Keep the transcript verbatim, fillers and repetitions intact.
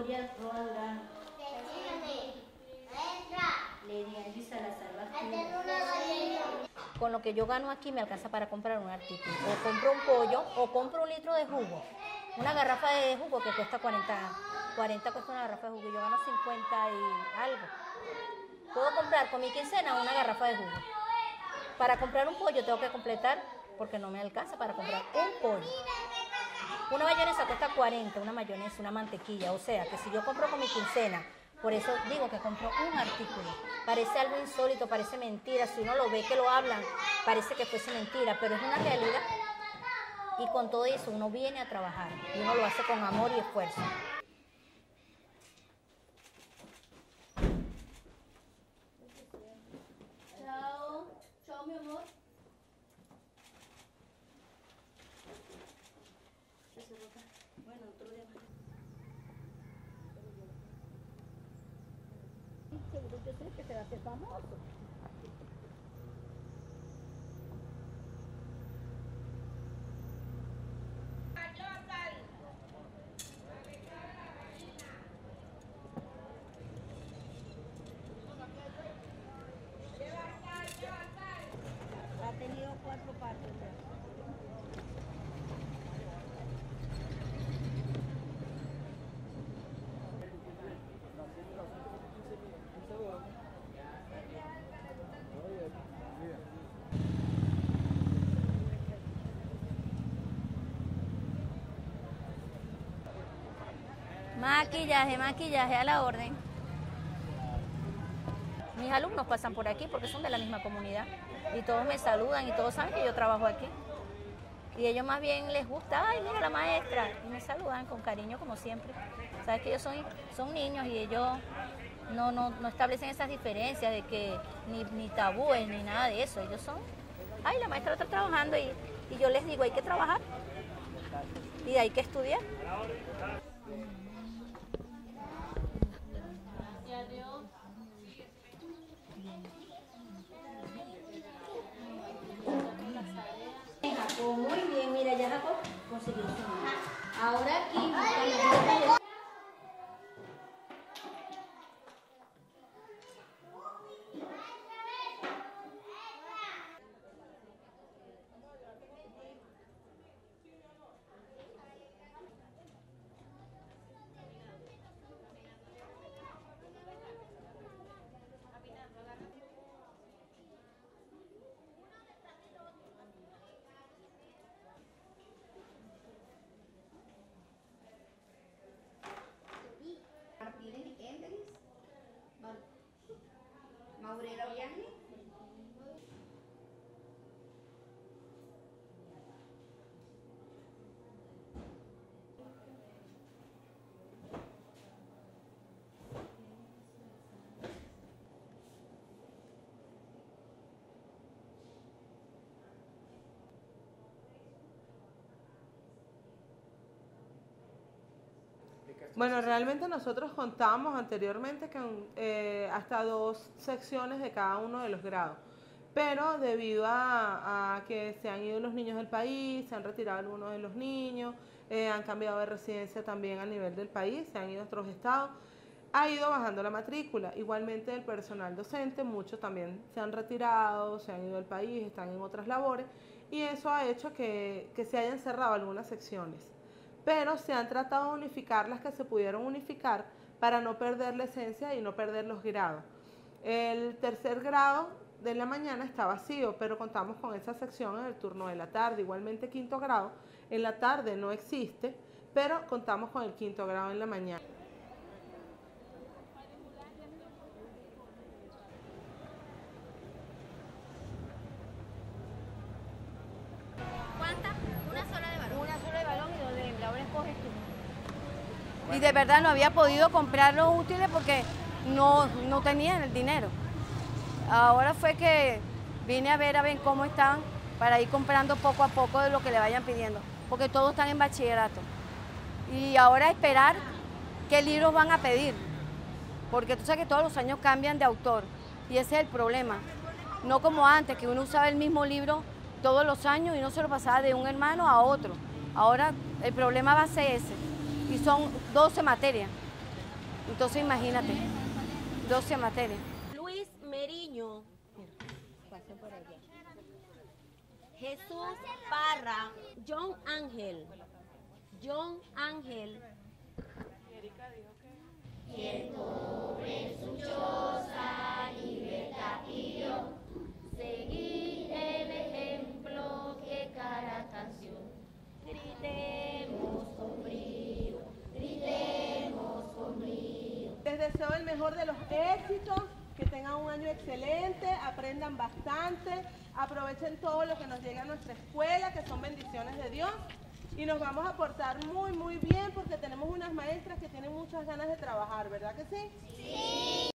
cebolla, Roaldán, Lenia, Elisa, la salvaste. Con lo que yo gano aquí me alcanza para comprar un artículo. O compro un pollo o compro un litro de jugo. Una garrafa de jugo que cuesta cuarenta, cuarenta cuesta una garrafa de jugo y yo gano cincuenta y algo. Puedo comprar con mi quincena una garrafa de jugo. Para comprar un pollo tengo que completar porque no me alcanza para comprar un pollo. Una mayonesa cuesta cuarenta, una mayonesa, una mantequilla. O sea, que si yo compro con mi quincena, por eso digo que compro un artículo. Parece algo insólito, parece mentira. Si uno lo ve que lo hablan, parece que fuese mentira, pero es una realidad. Y con todo eso uno viene a trabajar y uno lo hace con amor y esfuerzo. Chao. Chao, mi amor. Bueno, otro día más. Seguro yo sé que se va a hacer famoso. Ha tenido cuatro partes ya. Maquillaje, maquillaje a la orden. Mis alumnos pasan por aquí porque son de la misma comunidad y todos me saludan y todos saben que yo trabajo aquí. Y ellos más bien les gusta, ay, mira la maestra, y me saludan con cariño como siempre. Sabes que ellos son, son niños y ellos no, no, no establecen esas diferencias de que ni, ni tabúes ni nada de eso. Ellos son, ay, la maestra está trabajando y, y yo les digo, hay que trabajar y hay que estudiar. Muy bien, mira, ya Jacob consiguió su nombre. Ahora aquí buscamos. Maurela Viaje. Bueno, realmente nosotros contábamos anteriormente con eh, hasta dos secciones de cada uno de los grados, pero debido a, a que se han ido los niños del país, se han retirado algunos de los niños, eh, han cambiado de residencia también a nivel del país, se han ido a otros estados, ha ido bajando la matrícula. Igualmente el personal docente, muchos también se han retirado, se han ido del país, están en otras labores, y eso ha hecho que, que se hayan cerrado algunas secciones. Pero se han tratado de unificar las que se pudieron unificar para no perder la esencia y no perder los grados. El tercer grado de la mañana está vacío, pero contamos con esa sección en el turno de la tarde. Igualmente quinto grado, en la tarde no existe, pero contamos con el quinto grado en la mañana. Y de verdad no había podido comprar los útiles porque no, no tenían el dinero. Ahora fue que vine a ver a ver cómo están para ir comprando poco a poco de lo que le vayan pidiendo, porque todos están en bachillerato. Y ahora esperar qué libros van a pedir, porque tú sabes que todos los años cambian de autor y ese es el problema. No como antes, que uno usaba el mismo libro todos los años y no se lo pasaba de un hermano a otro. Ahora el problema va a ser ese, y son doce materias. Entonces imagínate, doce materias. Luis Meriño. Pase por allá. Jesús Parra. John Ángel. John Ángel. Quien sobre su choza libertario, seguir el ejemplo que cada canción. Gritemos con brío, gritemos con brío. Les deseo el mejor de los éxitos, que tengan un año excelente, aprendan bastante, aprovechen todo lo que nos llega a nuestra escuela, que son bendiciones de Dios. Y nos vamos a portar muy, muy bien porque tenemos unas maestras que tienen muchas ganas de trabajar, ¿verdad que sí? Sí.